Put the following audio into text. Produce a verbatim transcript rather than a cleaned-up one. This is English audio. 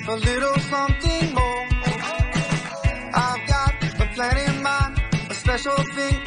a little something more. I've got a plan in mind, a special thing